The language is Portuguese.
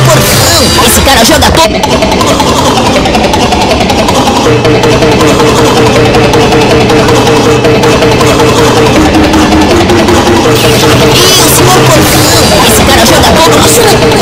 portão. Esse cara joga todo. Ih, o senhor portão. Esse cara joga todo no chão.